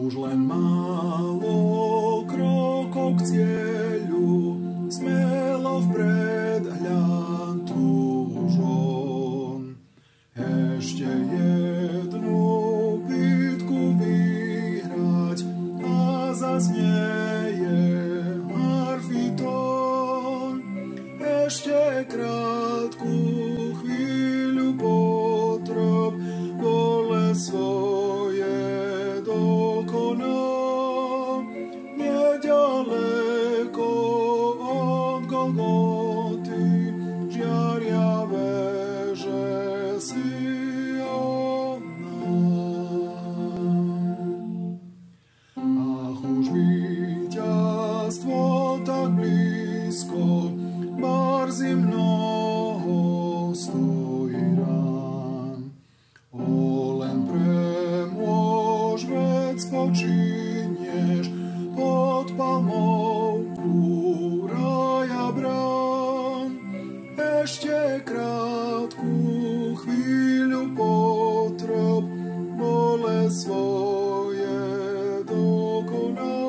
Už len málo krokov k cieľu, smelo vpred hľad túžom. Ešte jednu bitku vyhrať a zaznieje harfitón. Ešte krátku chvíľu potreb bolesť svoje dokoná. Nedaleko od Golgoty žiaria veže Siona. Ach, už víťazstvo tak blízko, barzy mnoho stojí rán. O, len premôž, veď spočinieš pod palmou raja brán. Ešte krátku chvíľu potreb bolesť svoje dokoná.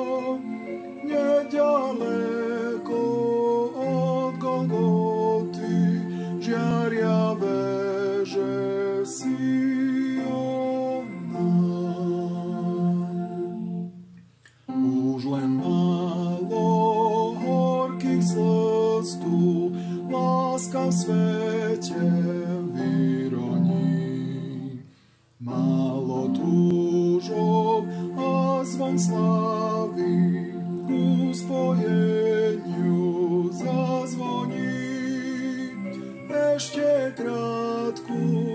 Nedaleko od Golgoty žiaria veže Siona. Už len málo horkých slz tu láska v svete vyroní. Málo túžob a zvon slávy ku spojeniu zazvoní. Ešte krátku